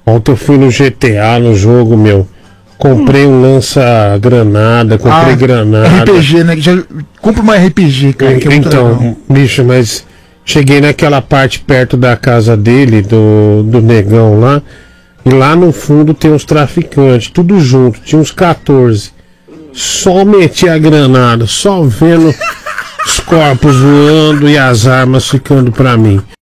Ontem eu fui no GTA, no jogo, meu. Comprei um lança-granada, comprei granada. RPG, né? Já compra uma RPG, cara, que é muito então, legal. bicho, mas cheguei naquela parte perto da casa dele, do negão lá, e lá no fundo tem uns traficantes, tudo junto, tinha uns 14. Só meti a granada, só vendo os corpos voando e as armas ficando pra mim.